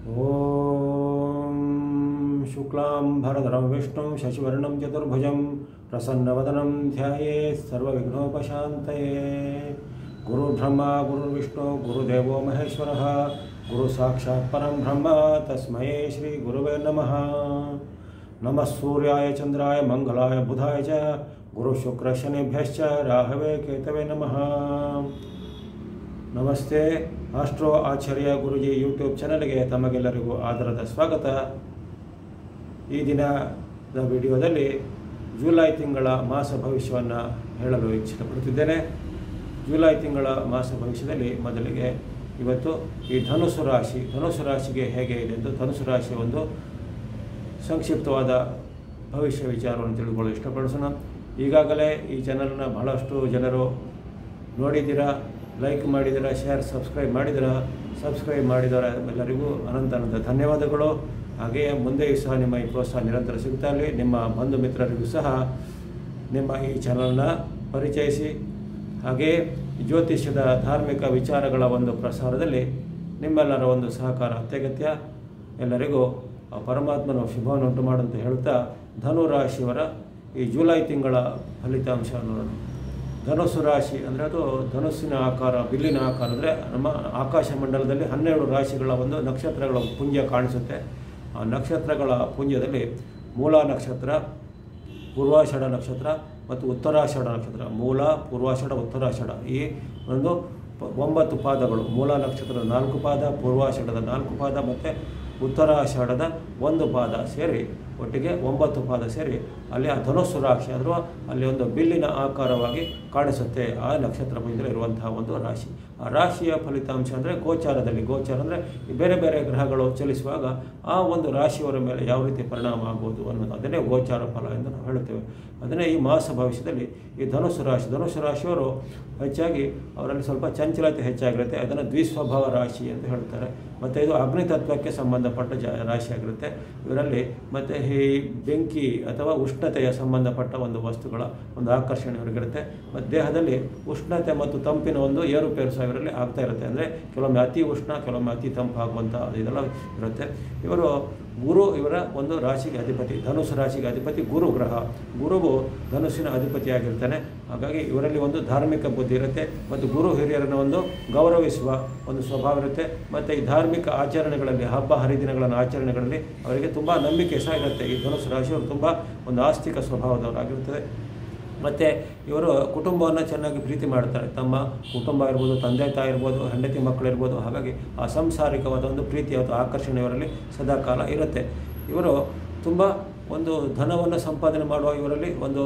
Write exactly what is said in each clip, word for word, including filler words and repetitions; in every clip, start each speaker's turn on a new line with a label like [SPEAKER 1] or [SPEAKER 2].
[SPEAKER 1] ಓಂ ಶುಕ್ಲಾಂ ಭರಧರಂ ವಿಷ್ಣುಂ ಶಶಿವರ್ಣಂ ಚತುರ್ಭುಜಂ ಪ್ರಸನ್ನವದನಂ ಧ್ಯಾಯೇತ್ ಸರ್ವವಿಘ್ನೋಪಶಾಂತಯೇ. ಗುರುರ್ಬ್ರಹ್ಮ ಗುರುರ್ವಿಷ್ಣು ಗುರುದೇವೋ ಮಹೇಶ್ವರಃ ಗುರು ಸಾಕ್ಷಾತ್ ಪರಂ ಬ್ರಹ್ಮ ತಸ್ಮೈ ಶ್ರೀ ಗುರುವೇ ನಮಃ. ನಮಃ ಸೂರ್ಯಾಯ ಚಂದ್ರಾಯ ಮಂಗಲಾಯ ಬುಧಾಯ ಚ ಗುರು ಶುಕ್ರ ಶನಿಭ್ಯಶ್ಚ ರಾಹವೇ ಕೇತವೇ ನಮಃ. ನಮಸ್ತೆ. ಆಸ್ಟ್ರೋ ಆಚಾರ್ಯ ಗುರುಜಿ ಯೂಟ್ಯೂಬ್ ಚಾನಲ್ಗೆ ತಮಗೆಲ್ಲರಿಗೂ ಆದರದ ಸ್ವಾಗತ. ಈ ದಿನದ ವಿಡಿಯೋದಲ್ಲಿ ಜುಲೈ ತಿಂಗಳ ಮಾಸ ಭವಿಷ್ಯವನ್ನು ಹೇಳಲು ಇಚ್ಛಿತಪಡುತ್ತಿದ್ದೇನೆ. ಜುಲೈ ತಿಂಗಳ ಮಾಸ ಭವಿಷ್ಯದಲ್ಲಿ ಮೊದಲಿಗೆ ಇವತ್ತು ಈ ಧನುಸು ರಾಶಿ ಧನುಸು ರಾಶಿಗೆ ಹೇಗೆ ಇದೆ ಎಂದು ಧನುಸು ರಾಶಿಯ ಒಂದು ಸಂಕ್ಷಿಪ್ತವಾದ ಭವಿಷ್ಯ ವಿಚಾರವನ್ನು ತಿಳಿದುಕೊಳ್ಳಲು ಇಷ್ಟಪಡಿಸೋಣ. ಈಗಾಗಲೇ ಈ ಚಾನಲ್ನ ಬಹಳಷ್ಟು ಜನರು ನೋಡಿದ್ದೀರಾ, ಲೈಕ್ ಮಾಡಿದ್ದೀರಾ, ಶೇರ್ ಸಬ್ಸ್ಕ್ರೈಬ್ ಮಾಡಿದ್ದೀರಾ. ಸಬ್ಸ್ಕ್ರೈಬ್ ಮಾಡಿದವರ ಎಲ್ಲರಿಗೂ ಅನಂತ ಅನಂತ ಧನ್ಯವಾದಗಳು. ಹಾಗೆಯೇ ಮುಂದೆಯೂ ಸಹ ನಿಮ್ಮ ಈ ಪ್ರೋತ್ಸಾಹ ನಿರಂತರ ಸಿಗ್ತಾ ಇರಲಿ. ನಿಮ್ಮ ಬಂಧು ಮಿತ್ರರಿಗೂ ಸಹ ನಿಮ್ಮ ಈ ಚಾನಲ್ನ ಪರಿಚಯಿಸಿ. ಹಾಗೆಯೇ ಜ್ಯೋತಿಷ್ಯದ ಧಾರ್ಮಿಕ ವಿಚಾರಗಳ ಒಂದು ಪ್ರಸಾರದಲ್ಲಿ ನಿಮ್ಮೆಲ್ಲರ ಒಂದು ಸಹಕಾರ ಅತ್ಯಗತ್ಯ. ಎಲ್ಲರಿಗೂ ಪರಮಾತ್ಮನ ಶುಭವನ್ನು ಉಂಟು ಮಾಡುವಂತ ಹೇಳುತ್ತಾ ಧನು ರಾಶಿಯವರ ಈ ಜುಲೈ ತಿಂಗಳ ಫಲಿತಾಂಶವನ್ನು ನೋಡೋಣ. ಧನುಸ್ಸು ರಾಶಿ ಅಂದರೆ ಅದು ಧನುಸ್ಸಿನ ಆಕಾರ, ಬಿಲ್ಲಿನ ಆಕಾರ. ಅಂದರೆ ನಮ್ಮ ಆಕಾಶ ಮಂಡಲದಲ್ಲಿ ಹನ್ನೆರಡು ರಾಶಿಗಳ ಒಂದು ನಕ್ಷತ್ರಗಳ ಪುಂಜ ಕಾಣಿಸುತ್ತೆ. ಆ ನಕ್ಷತ್ರಗಳ ಪುಂಜದಲ್ಲಿ ಮೂಲ ನಕ್ಷತ್ರ, ಪೂರ್ವಾಷಾಢ ನಕ್ಷತ್ರ ಮತ್ತು ಉತ್ತರಾಷಾಢ ನಕ್ಷತ್ರ. ಮೂಲ, ಪೂರ್ವಾಷಾಢ, ಉತ್ತರಾಷಾಢ ಈ ಒಂದು ಒಂಬತ್ತು ಪಾದಗಳು. ಮೂಲ ನಕ್ಷತ್ರದ ನಾಲ್ಕು ಪಾದ, ಪೂರ್ವಾಷಾಢದ ನಾಲ್ಕು ಪಾದ ಮತ್ತು ಉತ್ತರಾಷಾಢದ ಒಂದು ಪಾದ ಸೇರಿ ಒಟ್ಟಿಗೆ ಒಂಬತ್ತು ಪಾದ ಸೇರಿ ಅಲ್ಲಿ ಆ ಧನುಸ್ಸು ರಾಶಿ ಅಥವಾ ಅಲ್ಲಿ ಒಂದು ಬಿಲ್ಲಿನ ಆಕಾರವಾಗಿ ಕಾಣಿಸುತ್ತೆ ಆ ನಕ್ಷತ್ರ ಪುಂಜದಲ್ಲಿ ಇರುವಂತಹ ಒಂದು ರಾಶಿ. ಆ ರಾಶಿಯ ಫಲಿತಾಂಶ ಅಂದರೆ ಗೋಚಾರದಲ್ಲಿ, ಗೋಚಾರ ಅಂದರೆ ಬೇರೆ ಬೇರೆ ಗ್ರಹಗಳು ಚಲಿಸುವಾಗ ಆ ಒಂದು ರಾಶಿಯವರ ಮೇಲೆ ಯಾವ ರೀತಿ ಪರಿಣಾಮ ಆಗ್ಬೋದು ಅನ್ನೋದು, ಅದನ್ನೇ ಗೋಚಾರ ಫಲ ಎಂದು ನಾವು ಹೇಳುತ್ತೇವೆ. ಅದನ್ನೇ ಈ ಮಾಸ ಭವಿಷ್ಯದಲ್ಲಿ ಈ ಧನುಸ್ಸು ರಾಶಿ ಧನುಸ್ಸು ರಾಶಿಯವರು ಹೆಚ್ಚಾಗಿ ಅವರಲ್ಲಿ ಸ್ವಲ್ಪ ಚಂಚಲತೆ ಹೆಚ್ಚಾಗಿರುತ್ತೆ. ಅದನ್ನು ದ್ವಿಸ್ವಭಾವ ರಾಶಿ ಅಂತ ಹೇಳ್ತಾರೆ. ಮತ್ತು ಇದು ಅಗ್ನಿತತ್ವಕ್ಕೆ ಸಂಬಂಧಪಟ್ಟ ಜ ರಾಶಿಯಾಗಿರುತ್ತೆ. ಇವರಲ್ಲಿ ಮತ್ತು ಈ ಬೆಂಕಿ ಅಥವಾ ಉಷ್ಣತೆಯ ಸಂಬಂಧಪಟ್ಟ ಒಂದು ವಸ್ತುಗಳ ಒಂದು ಆಕರ್ಷಣೆ ಇವರಿಗಿರುತ್ತೆ. ಮತ್ತು ದೇಹದಲ್ಲಿ ಉಷ್ಣತೆ ಮತ್ತು ತಂಪಿನ ಒಂದು ಏರುಪೇರು ಸಹ ಇವರಲ್ಲಿ ಆಗ್ತಾ ಇರುತ್ತೆ. ಅಂದರೆ ಕೆಲವೊಮ್ಮೆ ಅತಿ ಉಷ್ಣ, ಕೆಲವೊಮ್ಮೆ ಅತಿ ತಂಪು ಆಗುವಂಥ ಇದೆಲ್ಲ ಇರುತ್ತೆ. ಇವರು ಗುರು ಇವರ ಒಂದು ರಾಶಿಗೆ ಅಧಿಪತಿ, ಧನುಸು ರಾಶಿಗೆ ಅಧಿಪತಿ ಗುರು ಗ್ರಹ. ಗುರುವು ಧನುಸ್ಸಿನ ಅಧಿಪತಿಯಾಗಿರ್ತಾನೆ. ಹಾಗಾಗಿ ಇವರಲ್ಲಿ ಒಂದು ಧಾರ್ಮಿಕ ಬುದ್ಧಿ ಇರುತ್ತೆ ಮತ್ತು ಗುರು ಹಿರಿಯರನ್ನು ಒಂದು ಗೌರವಿಸುವ ಒಂದು ಸ್ವಭಾವ ಇರುತ್ತೆ. ಮತ್ತು ಈ ಧಾರ್ಮಿಕ ಆಚರಣೆಗಳಲ್ಲಿ, ಹಬ್ಬ ಹರಿದಿನಗಳನ್ನು ಆಚರಣೆಗಳಲ್ಲಿ ಅವರಿಗೆ ತುಂಬ ನಂಬಿಕೆ ಸಹ ಇರುತ್ತೆ. ಈ ಧನುಸು ರಾಶಿಯವರು ತುಂಬ ಒಂದು ಆಸ್ತಿಕ ಸ್ವಭಾವದವರಾಗಿರುತ್ತದೆ. ಮತ್ತು ಇವರು ಕುಟುಂಬವನ್ನು ಚೆನ್ನಾಗಿ ಪ್ರೀತಿ ಮಾಡ್ತಾರೆ. ತಮ್ಮ ಕುಟುಂಬ ಇರ್ಬೋದು, ತಂದೆ ತಾಯಿ ಇರ್ಬೋದು, ಹೆಂಡತಿ ಮಕ್ಕಳಿರ್ಬೋದು. ಹಾಗಾಗಿ ಆ ಸಂಸಾರಿಕವಾದ ಒಂದು ಪ್ರೀತಿ ಅಥವಾ ಆಕರ್ಷಣೆ ಇವರಲ್ಲಿ ಸದಾಕಾಲ ಇರುತ್ತೆ. ಇವರು ತುಂಬ ಒಂದು ಧನವನ್ನು ಸಂಪಾದನೆ ಮಾಡುವ ಇವರಲ್ಲಿ ಒಂದು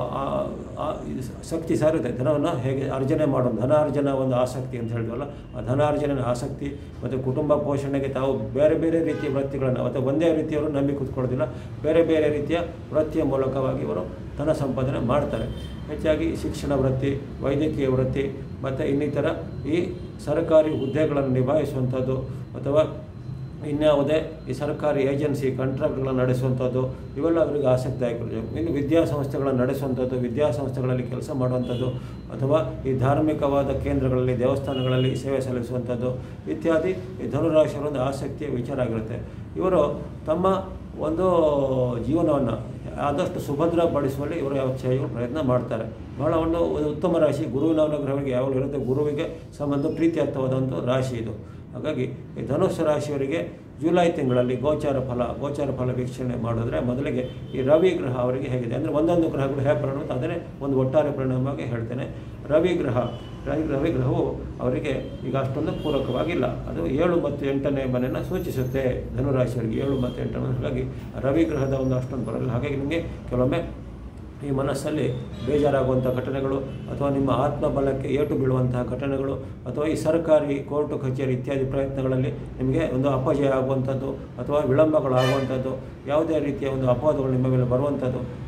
[SPEAKER 1] ಶಕ್ತಿ ಸಹ ಇರುತ್ತೆ. ಧನವನ್ನು ಹೇಗೆ ಅರ್ಜನೆ ಮಾಡೋದು, ಧನಾರ್ಜನ ಒಂದು ಆಸಕ್ತಿ ಅಂತ ಹೇಳಿದ್ವಲ್ಲ, ಆ ಧನಾರ್ಜನ ಆಸಕ್ತಿ ಮತ್ತು ಕುಟುಂಬ ಪೋಷಣೆಗೆ ತಾವು ಬೇರೆ ಬೇರೆ ರೀತಿಯ ವೃತ್ತಿಗಳನ್ನು ಅಥವಾ ಒಂದೇ ರೀತಿಯವರು ನಂಬಿ ಕೂತ್ಕೊಳ್ಳೋದಿಲ್ಲ. ಬೇರೆ ಬೇರೆ ರೀತಿಯ ವೃತ್ತಿಯ ಮೂಲಕವಾಗಿ ಇವರು ಧನ ಸಂಪಾದನೆ ಮಾಡ್ತಾರೆ. ಹೆಚ್ಚಾಗಿ ಶಿಕ್ಷಣ ವೃತ್ತಿ, ವೈದ್ಯಕೀಯ ವೃತ್ತಿ ಮತ್ತು ಇನ್ನಿತರ ಈ ಸರ್ಕಾರಿ ಹುದ್ದೆಗಳನ್ನು ನಿಭಾಯಿಸುವಂಥದ್ದು ಅಥವಾ ಇನ್ಯಾವುದೇ ಈ ಸರ್ಕಾರಿ ಏಜೆನ್ಸಿ ಕಾಂಟ್ರಾಕ್ಟ್ಗಳನ್ನು ನಡೆಸುವಂಥದ್ದು ಇವೆಲ್ಲ ಅವರಿಗೆ ಆಸಕ್ತಿಯಾಗಿರುತ್ತೆ. ಇನ್ನು ವಿದ್ಯಾಸಂಸ್ಥೆಗಳನ್ನು ನಡೆಸುವಂಥದ್ದು, ವಿದ್ಯಾಸಂಸ್ಥೆಗಳಲ್ಲಿ ಕೆಲಸ ಮಾಡುವಂಥದ್ದು ಅಥವಾ ಈ ಧಾರ್ಮಿಕವಾದ ಕೇಂದ್ರಗಳಲ್ಲಿ, ದೇವಸ್ಥಾನಗಳಲ್ಲಿ ಸೇವೆ ಸಲ್ಲಿಸುವಂಥದ್ದು ಇತ್ಯಾದಿ ಈ ಧನುರಾಶಿಯವರ ಒಂದು ಆಸಕ್ತಿಯ ವಿಚಾರ ಆಗಿರುತ್ತೆ. ಇವರು ತಮ್ಮ ಒಂದು ಜೀವನವನ್ನು ಆದಷ್ಟು ಸುಭದ್ರಪಡಿಸುವಲ್ಲಿ ಇವರು ಹೆಚ್ಚಾಗಿ ಪ್ರಯತ್ನ ಮಾಡ್ತಾರೆ. ಬಹಳ ಒಂದು ಉತ್ತಮ ರಾಶಿ. ಗುರುವಿನ ಅನುಗ್ರಹವಿಗೆ ಯಾವಾಗಲೂ ಇರುತ್ತೆ. ಗುರುವಿಗೆ ಸಂಬಂಧ ಪ್ರೀತಿಯುಕ್ತವಾದ ಒಂದು ರಾಶಿ ಇದು. ಹಾಗಾಗಿ ಈ ಧನುಸ್ಸು ರಾಶಿಯವರಿಗೆ ಜುಲೈ ತಿಂಗಳಲ್ಲಿ ಗೋಚಾರ ಫಲ ಗೋಚಾರ ಫಲ ವೀಕ್ಷಣೆ ಮಾಡಿದ್ರೆ ಮೊದಲಿಗೆ ಈ ರವಿ ಗ್ರಹ ಅವರಿಗೆ ಹೇಗಿದೆ ಅಂದರೆ ಒಂದೊಂದು ಗ್ರಹಗಳು ಹೇಗೆ ಪರಿಣಾಮ ಅದನ್ನೇ ಒಂದು ಒಟ್ಟಾರೆ ಪರಿಣಾಮವಾಗಿ ಹೇಳ್ತೇನೆ. ರವಿ ಗ್ರಹ ರವಿ ರವಿ ಗ್ರಹವು ಅವರಿಗೆ ಈಗ ಅಷ್ಟೊಂದು ಪೂರಕವಾಗಿಲ್ಲ. ಅದು ಏಳು ಮತ್ತು ಎಂಟನೇ ಮನೆಯನ್ನು ಸೂಚಿಸುತ್ತೆ ಧನುರಾಶಿಯವರಿಗೆ, ಏಳು ಮತ್ತು ಎಂಟನೇ. ಹಾಗಾಗಿ ರವಿ ಗ್ರಹದ ಒಂದು ಅಷ್ಟೊಂದು ಬರಲ್ಲ. ಹಾಗಾಗಿ ನಿಮಗೆ ಕೆಲವೊಮ್ಮೆ ಈ ಮನಸ್ಸಲ್ಲಿ ಬೇಜಾರಾಗುವಂಥ ಘಟನೆಗಳು ಅಥವಾ ನಿಮ್ಮ ಆತ್ಮಬಲಕ್ಕೆ ಏಟು ಬೀಳುವಂತಹ ಘಟನೆಗಳು ಅಥವಾ ಈ ಸರ್ಕಾರಿ ಕೋರ್ಟು ಕಚೇರಿ ಇತ್ಯಾದಿ ಪ್ರಯತ್ನಗಳಲ್ಲಿ ನಿಮಗೆ ಒಂದು ಅಪಜಯ ಆಗುವಂಥದ್ದು ಅಥವಾ ವಿಳಂಬಗಳಾಗುವಂಥದ್ದು, ಯಾವುದೇ ರೀತಿಯ ಒಂದು ಅಪವಾದಗಳು ನಿಮ್ಮ ಮೇಲೆ ಬರುವಂಥದ್ದು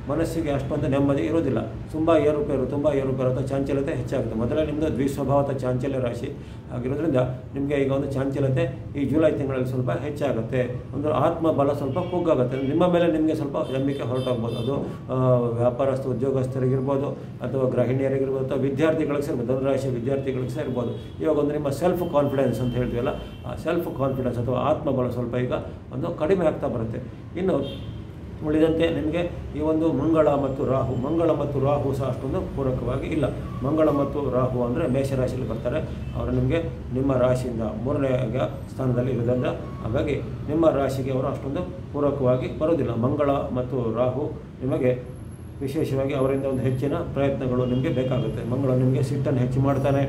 [SPEAKER 1] ಮನಸ್ಸಿಗೆ ಅಷ್ಟೊಂದು ನೆಮ್ಮದಿ ಇರೋದಿಲ್ಲ. ತುಂಬ ಏರುಪೇರು ತುಂಬ ಏರುಪೇರು ಅಥವಾ ಚಾಂಚಲ್ಯತೆ ಹೆಚ್ಚಾಗುತ್ತೆ. ಮೊದಲೇ ನಿಮ್ಮದು ದ್ವಿಸ್ವಭಾವದ ಚಾಂಚಲ್ಯ ರಾಶಿ ಆಗಿರೋದ್ರಿಂದ ನಿಮಗೆ ಈಗ ಒಂದು ಚಾಂಚಲ್ಯತೆ ಈ ಜುಲೈ ತಿಂಗಳಲ್ಲಿ ಸ್ವಲ್ಪ ಹೆಚ್ಚಾಗುತ್ತೆ. ಒಂದು ಆತ್ಮಬಲ ಸ್ವಲ್ಪ ಕುಗ್ಗಾಗುತ್ತೆ. ನಿಮ್ಮ ಮೇಲೆ ನಿಮಗೆ ಸ್ವಲ್ಪ ನಂಬಿಕೆ ಹೊರಟೋಗ್ಬೋದು. ಅದು ವ್ಯಾಪಾರಸ್ಥ ಉದ್ಯೋಗಸ್ಥರಿಗಿರ್ಬೋದು ಅಥವಾ ಗೃಹಿಣಿಯರಿಗಿರ್ಬೋದು ಅಥವಾ ವಿದ್ಯಾರ್ಥಿಗಳಿಗೆ ಸೇರ್ಬೋದು, ಧನುರಾಶಿಯ ವಿದ್ಯಾರ್ಥಿಗಳಿಗೆ ಸೇರ್ಬೋದು. ಇವಾಗ ಒಂದು ನಿಮ್ಮ ಸೆಲ್ಫ್ ಕಾನ್ಫಿಡೆನ್ಸ್ ಅಂತ ಹೇಳ್ತೀವಲ್ಲ, ಆ ಸೆಲ್ಫ್ ಕಾನ್ಫಿಡೆನ್ಸ್ ಅಥವಾ ಆತ್ಮಬಲ ಸ್ವಲ್ಪ ಈಗ ಒಂದು ಕಡಿಮೆ ಆಗ್ತಾ ಬರುತ್ತೆ. ಇನ್ನು ಉಳಿದಂತೆ ನಿಮಗೆ ಈ ಒಂದು ಮಂಗಳ ಮತ್ತು ರಾಹು ಮಂಗಳ ಮತ್ತು ರಾಹು ಸಹ ಅಷ್ಟೊಂದು ಪೂರಕವಾಗಿ ಇಲ್ಲ. ಮಂಗಳ ಮತ್ತು ರಾಹು ಅಂದರೆ ಮೇಷರಾಶಿಯಲ್ಲಿ ಬರ್ತಾರೆ. ಅವರು ನಿಮಗೆ ನಿಮ್ಮ ರಾಶಿಯಿಂದ ಮೂರನೇ ಸ್ಥಾನದಲ್ಲಿ ಇರೋದ್ರಿಂದ ಹಾಗಾಗಿ ನಿಮ್ಮ ರಾಶಿಗೆ ಅವರು ಅಷ್ಟೊಂದು ಪೂರಕವಾಗಿ ಬರೋದಿಲ್ಲ. ಮಂಗಳ ಮತ್ತು ರಾಹು ನಿಮಗೆ ವಿಶೇಷವಾಗಿ ಅವರಿಂದ ಒಂದು ಹೆಚ್ಚಿನ ಪ್ರಯತ್ನಗಳು ನಿಮಗೆ ಬೇಕಾಗುತ್ತೆ. ಮಂಗಳ ನಿಮಗೆ ಸಿಟ್ಟನ್ನು ಹೆಚ್ಚು ಮಾಡ್ತಾನೆ,